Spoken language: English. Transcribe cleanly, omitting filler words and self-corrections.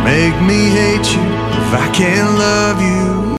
Make me hate you if I can't love you.